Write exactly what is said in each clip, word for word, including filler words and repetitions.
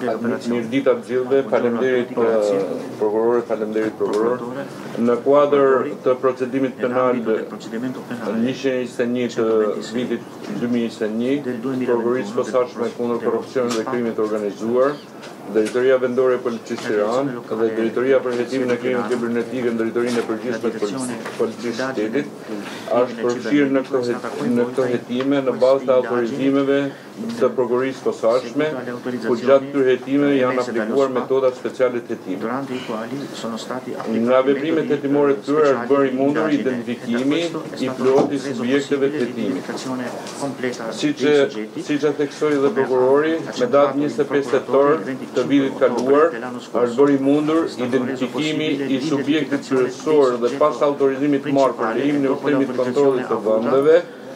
Mirdita Gjillve, faleminderit prokurorit, faleminderit prokuror. Në kuadër të procedimit penal njëqind e njëzet e një të vitit dy mijë e njëzet e një, prokurisë posaçme kundër korrupsionit dhe krimit organizuar, Drejtoria Vendore e Policisë Tiranë dhe Drejtoria për Hetimin e Krimit Kibernetik në Drejtorinë e Përgjithshme të Policisë së Shtetit është përfshirë në këto në këto hetime në bazë të autorizimeve të prokurisë posaçme, ku gjatë këtyre hetimeve janë aplikuar metoda speciale të hetimit. Nga veprimet hetimore të tyre është bërë i mundur identifikimi i plotë i subjekteve të hetimit. Siç e siç e theksoi dhe prokurori, me datë njëzet e pesë tetor të vitit kaluar, është bërë i mundur identifikimi i subjektit kryesor dhe pas autorizimit të marrë për lejimin e udhëtimit të kontrollit të vendeve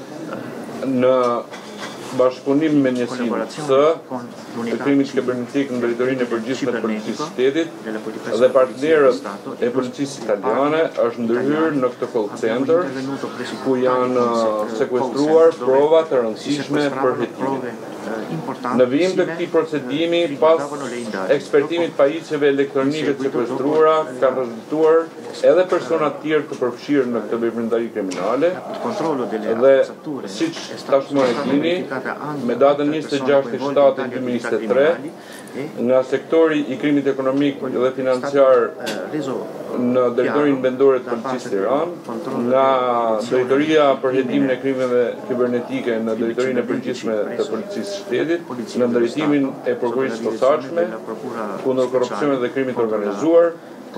në bashkëpunim me njësinë C të krimit kibernetik në Drejtorinë e Përgjithshme të Policisë së Shtetit dhe partnerët e policisë italiane është ndërhyrë në këtë call center ku janë sekuestruar prova të rëndësishme për hetimin. Në vijim të këtij procedimi, pas ekspertimit pajisjeve elektronike të sekuestruara, ka rezultuar edhe persona të tjerë të përfshirë në këtë veprimtari kriminale dhe siç tashmë e dini, me datën njëzet e gjashtë shtator dy mijë e njëzet e tre, nga sektori i krimit ekonomik dhe financiar në Drejtorinë Vendore të Policisë Tiranë, nga Drejtoria për Hetimin e Krimeve Kibernetike në Drejtorinë e Përgjithshme të Policisë së Shtetit, në ndërtimin e prokurisë posaçme kundër korrupsionit dhe krimit organizuar,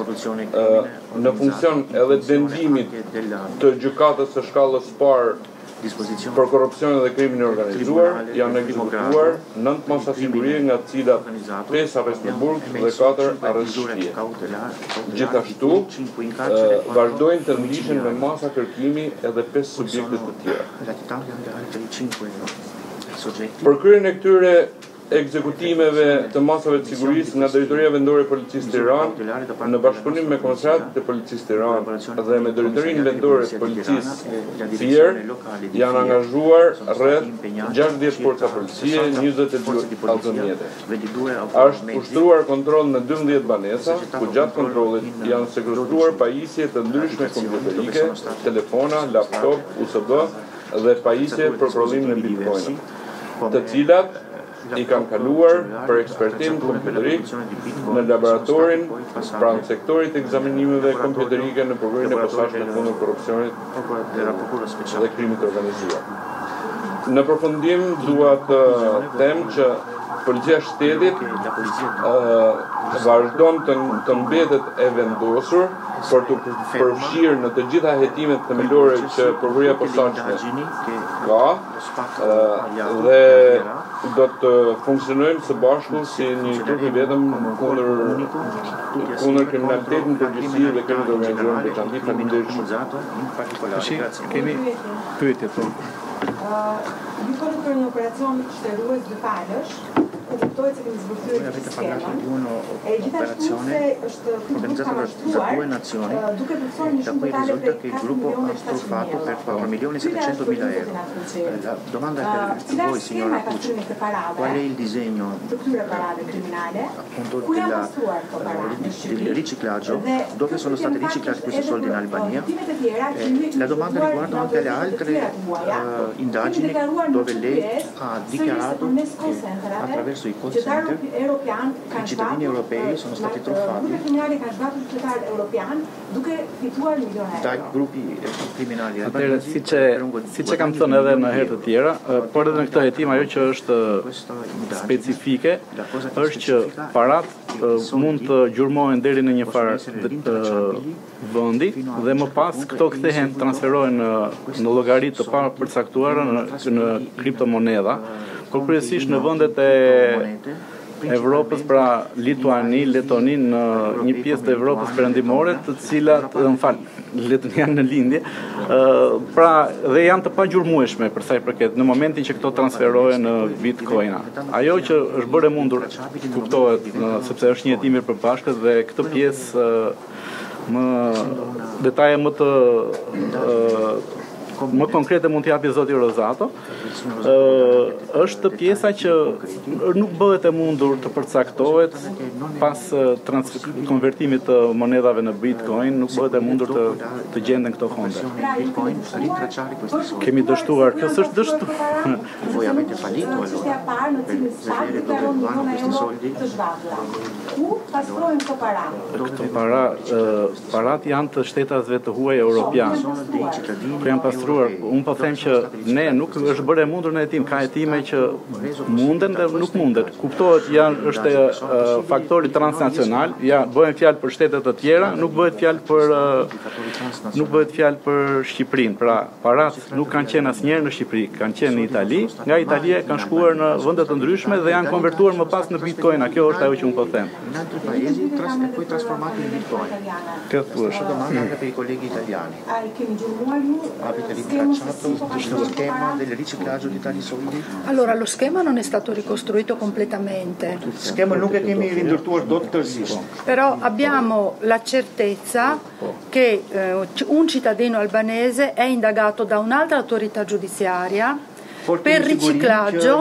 në funksion edhe dëndimit të gjykatës së shkallës parë për korrupsionin dhe krimin e organizuar, janë ekzekutuar nëntë masa sigurie, nga të cilat pesë arrest në burg dhe katër arrest shtije. Gjithashtu, vazhdojnë të ndiqen me masa kërkimi edhe pesë subjekte të tjera. Për kryen e këtyre ekzekutimeve të masave të sigurisë nga Drejtoria Vendore e Policisë Tiranë, në bashkëpunim me Komisariatet e Policisë Tiranë dhe me Drejtorinë Vendore të Policisë Fier, janë angazhuar rreth gjashtëdhjetë forca policie, njëzet e dy automjete. Është ushtruar kontroll në dymbëdhjetë banesa, ku gjatë kontrollit janë sekuestruar pajisje të ndryshme kompjuterike, telefona, laptop, U S B dhe pajisje për prodhimin e bitcoinit, të cilat i kanë kaluar për ekspertim kompjuterik në laboratorin pranë sektorit të ekzaminimeve kompjuterike në Prokurinë e Posaçme kundër korrupsionit dhe krimit organizuar. Në përfundim dua të them që Policia e Shtetit vazhdon të mbetet e vendosur për të përfshirë në të gjitha hetimet themelore që Prokuria e Posaçme ka dhe do të funksionojmë së bashku si një trup i vetëm kundër kundër kriminalitetin në përgjithësi dhe krimit organizuar në veçantë. Faleminderit shumë. Kemi pyetje po. Ju keni bërë një operacion shtërues dy palësh, ku kuptohet se kemi zbuluar Avete parlato di un'operazione organizzata da due nazioni, da cui risulta che il gruppo ha truffato per quattro milioni e settecentomila euro. La domanda è per voi, signora Pucci, qual è il disegno appunto della, del riciclaggio, dove sono stati riciclati questi soldi in Albania? Eh, la domanda riguarda anche le altre uh, indagini dove lei ha dichiarato che attraverso i call center i cittadini europei sono stati truffati dai gruppi criminali. Atëherë, siç e siç e kam thënë edhe në herë të tjera, por edhe në këtë hetim ajo që është specifike është që parat mund të gjurmohen deri në një farë vendi dhe më pas këto kthehen, transferohen në, në llogaritë të papërcaktuara në, në kriptomonedha, por kryesisht në vendet e Evropës, pra Lituani, Letoni, në një pjesë të Evropës perëndimore, të cilat, më fal, Letonia në lindje, pra dhe janë të pagjurmueshme për sa i përket në momentin që këto transferohen në bitcoina. Ajo që është bërë e mundur, kuptohet, sepse është një hetim i përbashkët dhe këtë pjesë më detaje më të më konkrete mund t'japi zoti Rosato, ë është pjesa që nuk bëhet e mundur të përcaktohet pas konvertimit të monedhave në Bitcoin, nuk bëhet e mundur të, të gjenden këto fonde. Kemi dështuar, kjo s'është dështuar. Voi avete fallito allora per vedere dove vanno questi soldi? Këto para, parat janë të shtetasve të huaj europian. Kër janë pastruar, unë po them që ne nuk është bërë e mundur në hetim, ka hetime që munden dhe nuk mundet. Kuptohet, janë është uh, faktori transnacional, ja bëhen fjalë për shtetet të tjera, nuk bëhet fjalë për uh, nuk bëhet fjalë për Shqipërinë. Pra, parat nuk kanë qenë asnjëherë në Shqipëri, kanë qenë në Itali, nga Italia kanë shkuar në vende të ndryshme dhe janë konvertuar më pas në Bitcoin. A kjo është ajo që unë po them. In altri paesi e poi trasformati in Bitcoin. Che thuash? Domanda anche per i colleghi italiani. Avete rintracciato lo schema del riciclaggio di tali soldi? Allora, lo schema non è stato ricostruito completamente. Schema nuk e kemi rindërtuar dot tërësisht. Però abbiamo la certezza che eh, un cittadino albanese è indagato da un'altra autorità giudiziaria per riciclaggio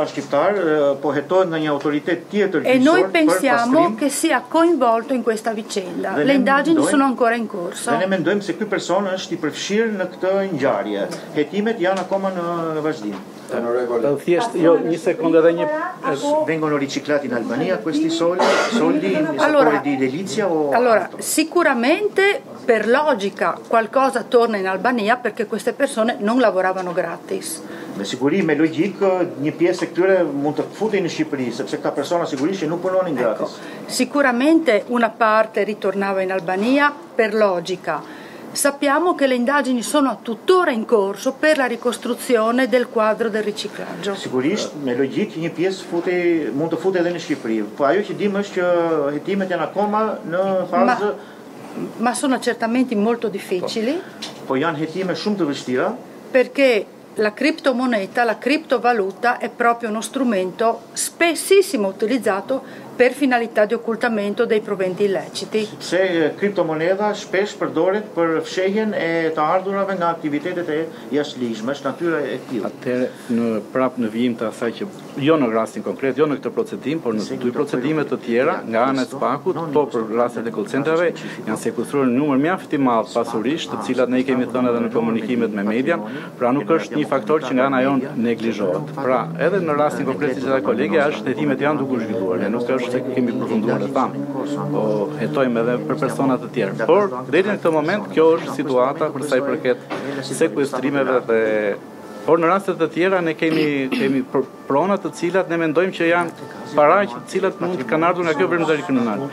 e noi pensiamo che sia coinvolto in questa vicenda. Le indagini sono ancora in corso. Ne mendojmë se ky person është i përfshirë në këtë ngjarje. Hetimet janë akoma në vazhdim. Thjesht, jo, një sekondë edhe një... Vengono riciclati in Albania questi soldi, soldi in allora, di delizia o... Allora, sicuramente per logica qualcosa torna in Albania perché queste persone non lavoravano gratis. Me siguri, me logjik, një pjesë e këtyre mund të futej në Shqipëri, sepse këta persona sigurisht që nuk punonin gratis. Ecco, sicuramente una parte ritornava in Albania per logica. Sappiamo che le indagini sono tuttora in corso per la ricostruzione del quadro del riciclaggio. Sigurisht, me logjik, një pjesë futej, mund të futej edhe në Shqipëri. Po ajo që dim është që hetimet janë akoma në fazë... Ma, ma sono certamente molto difficili. Po, po janë hetime shumë të vështira. Perché la criptomoneta, la criptovaluta è proprio uno strumento spessissimo utilizzato per finalità di occultamento dei proventi illeciti. Se kriptomoneda shpesh përdoret për fshehjen e të ardhurave nga aktivitetet e jashtëligjshme, është natyra e tillë. Atëherë në prap në vijim të asaj që jo në rastin konkret, jo në këtë procedim, por në dy procedime të tjera nga ana e Spakut, po për rastet e call centrave, janë sekuestruar në numër mjaft i madh pasurish, të cilat ne i kemi thënë edhe në komunikimet me median, pra nuk është një faktor që nga ana jon neglizhohet. Pra, edhe në rastin konkret si që kolege, është hetimet janë duke u zhvilluar, ne nuk është se kemi përfunduar e thamë, po hetojmë edhe për personat të tjerë. Por, deri në këtë moment, kjo është situata për sa i përket sekuestrimeve dhe... Por në rastet të tjera ne kemi, kemi pronat të cilat ne mendojmë që janë paraq të cilat mund të kanë ardhur nga kjo vërtetëri kriminale.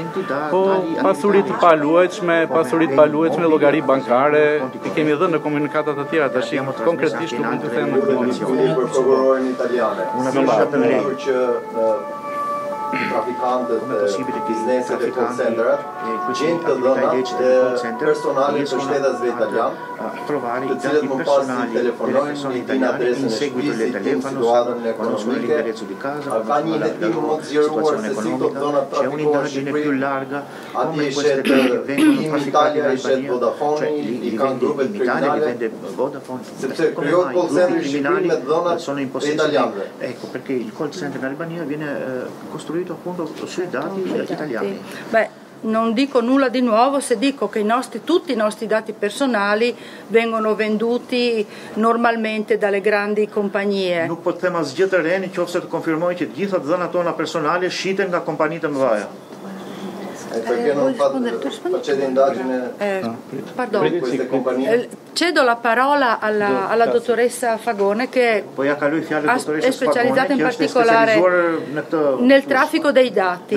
Po pasurit të paluajtshme, pasurit të paluajtshme, llogari bankare, i kemi dhënë në komunikatat të tjera, tash konkretisht nuk mund të them në këtë moment. Për prokurorën italiane. Unë mendoj që trafikantët e bizneset e call centrat gjendë të dhëna personale të shtetasve italian, të cilët më pas i telefonojnë, i din adresën e shtëpisë, i din situatën ekonomike, ka një hetim më të zgjeruar se si këto dhëna trafikohen në Shqipëri, atje ishet Team Italia, ishet Vodafone, i kanë grupet kriminale, sepse krijohet call center në Shqipëri me dhënat e italianëve. Ecco, perché il call center in Albania viene costruito appunto sui dati italiani. Beh, non dico nulla di nuovo se dico che i nostri, tutti i nostri dati personali vengono venduti normalmente dalle grandi compagnie. Nuk po të them asgjë të re nëse të konfirmoj që të gjitha dhënat tona personale shiten nga kompanitë e mëdha. Perché non facete indagine eh, pardon, eh, cedo la parola alla, alla dottoressa Fagone che è specializzata in particolare nel traffico dei dati.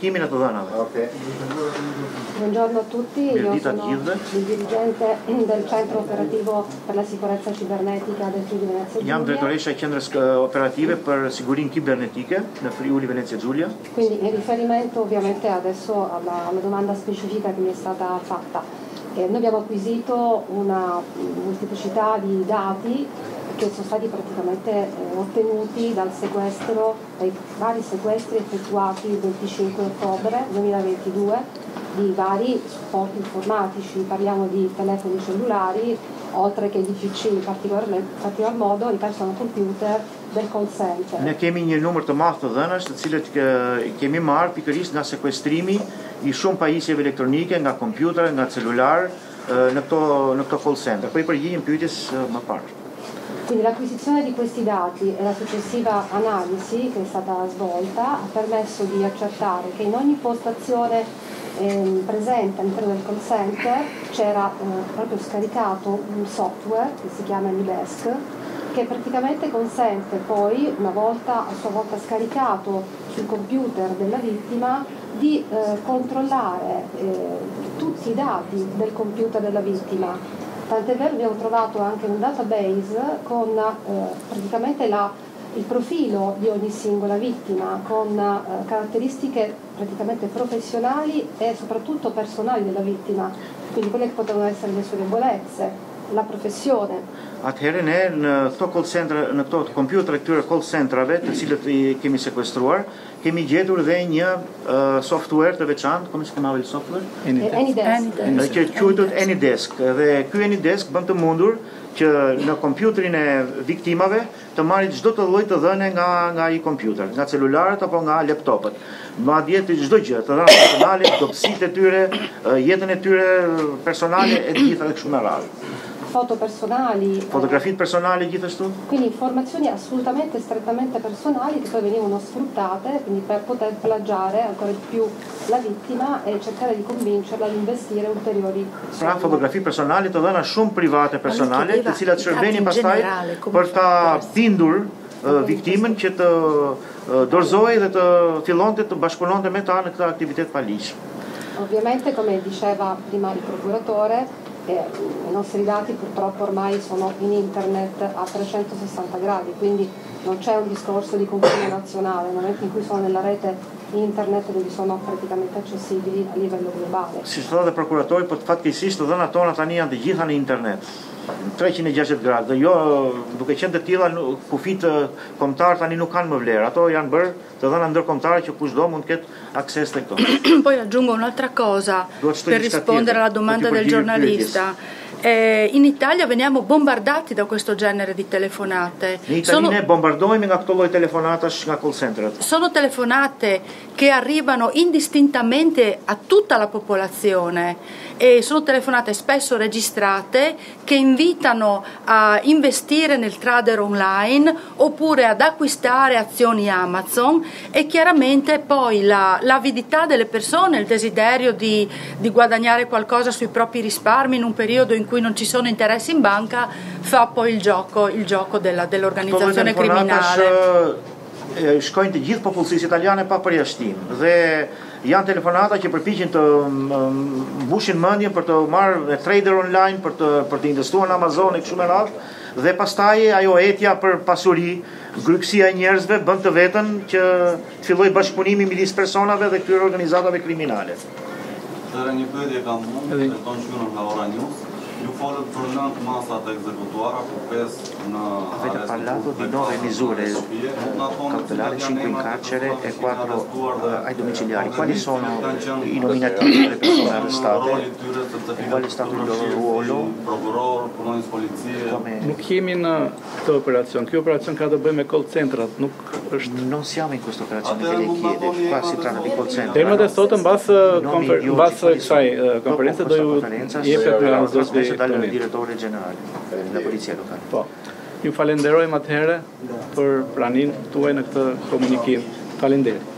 Okay. Buongiorno a tutti, io sono il dirigente del centro operativo per la sicurezza cibernetica del Friuli Venezia Giulia. Jam drejtoresha e qendrës operative per sigurinë kibernetike në Friuli Venezia Giulia. Quindi in riferimento ovviamente adesso alla, alla domanda specifica che mi è stata fatta. Eh, noi abbiamo acquisito una molteplicità di dati che sono stati praticamente eh, ottenuti dal sequestro, dai vari sequestri effettuati il venticinque ottobre duemilaventidue di vari supporti informatici, parliamo di telefoni cellulari, oltre che di P C in particolar, particolar modo, i personal computer del call center. Ne kemi një numër të madh të dhënash, të cilët kemi marrë pikërisht nga sekuestrimi i shumë pajisjeve elektronike, nga kompjuter, nga celular, në këto, në këto call center. Poi përgjigjem pyetjes më parë. Quindi l'acquisizione di questi dati e la successiva analisi che è stata svolta ha permesso di accertare che in ogni postazione eh, presente all'interno del call center c'era eh, proprio scaricato un software che si chiama AnyDesk, che praticamente consente poi, una volta a sua volta scaricato sul computer della vittima, di eh, controllare eh, tutti i dati del computer della vittima. Tant'è vero, abbiamo trovato anche un database con eh, praticamente la, il profilo di ogni singola vittima, con eh, caratteristiche praticamente professionali e soprattutto personali della vittima, quindi quelle che potevano essere le sue debolezze, la professione. Atëherë ne në këto call center, në këto kompjutere këtyre call centrave, të cilët i kemi sekuestruar, kemi gjetur dhe një uh, software të veçantë, come si chiamava il software? AnyDesk. Që quhet AnyDesk. Dhe ky AnyDesk bën të mundur që në kompjuterin e viktimave të marrë çdo të lloj të dhënë nga nga i kompjuter, nga celularët apo nga laptopët. Madje çdo gjë, të dhëna personale, dobësitë e tyre, jetën e tyre personale e të gjitha kështu me radhë. Foto personali, fotografie personali gjithashtu. Quindi informazioni assolutamente strettamente personali che poi venivano sfruttate quindi per poter plagiare ancora di più la vittima e cercare di convincerla ad investire ulteriori soldi. Pra fotografie personali të dhëna shumë private personale, të cilat shërbenin pastaj për ta bindur uh, viktimën që të uh, dorëzohej dhe të fillonte të bashkëpunonte me ta në këtë aktivitet paligjshëm. Ovviamente, come diceva prima il procuratore, i nostri dati purtroppo ormai sono in internet a trecentosessanta gradi, quindi non c'è un discorso di confine nazionale, nel momento in cui sono nella rete internet dove sono praticamente accessibili a livello globale. Si thotë dhe prokuratori, po fatkeqësisht të dhënat tona tani janë të gjitha në internet. trecentosessanta gradë, dhe jo duke qenë të tilla kufit kombëtar tani nuk kanë më vlerë, ato janë bërë të dhëna ndërkombëtare që kushdo mund të ketë accesso te këto. Poi aggiungo un'altra cosa per rispondere alla domanda del giornalista. Eh, in Italia veniamo bombardati da questo genere di telefonate. In Italia ne bombardohemi nga këto lloj telefonatash nga call centeret. Sono telefonate che arrivano indistintamente a tutta la popolazione e sono telefonate spesso registrate che invitano a investire nel trader online oppure ad acquistare azioni Amazon e chiaramente poi la, l'avidità delle persone, il desiderio di, di guadagnare qualcosa sui propri risparmi in un periodo in cui non ci sono interessi in banca fa poi il gioco, il gioco della, dell'organizzazione criminale. Shkojnë të gjithë popullsisë italiane pa përjashtim dhe janë telefonata që përpiqen të mbushin mendjen për të marrë trader online, për të për të investuar në Amazon e kështu me radhë, dhe pastaj ajo etja për pasuri, grykësia e njerëzve bën të vetën që të fillojë bashkëpunimi midis personave dhe këtyre organizatave kriminale. Edhe një pyetje kam unë, e tonë qynë nga Ora News. Ju folët për nëntë masat ekzekutuara, për pesë në Avete parlato di nove misure cautelari, cinque in carcere e quattro uh, ai domiciliari. Quali sono i nominativi delle persone arrestate e qual è stato il loro ruolo? Come... Nuk jemi në këtë operacion. Ky operacion ka të bëjë me call centrat, nuk është. Non siamo in questa operazione che lei chiede. Qua si tratta di call center. Temët e sotën mbas mbas kësaj konferencë do ju jepet nga zotëri dal direttore generale della polizia locale. Po. Ju falenderojmë atëherë për praninë tuaj në këtë komunikim. Faleminderit.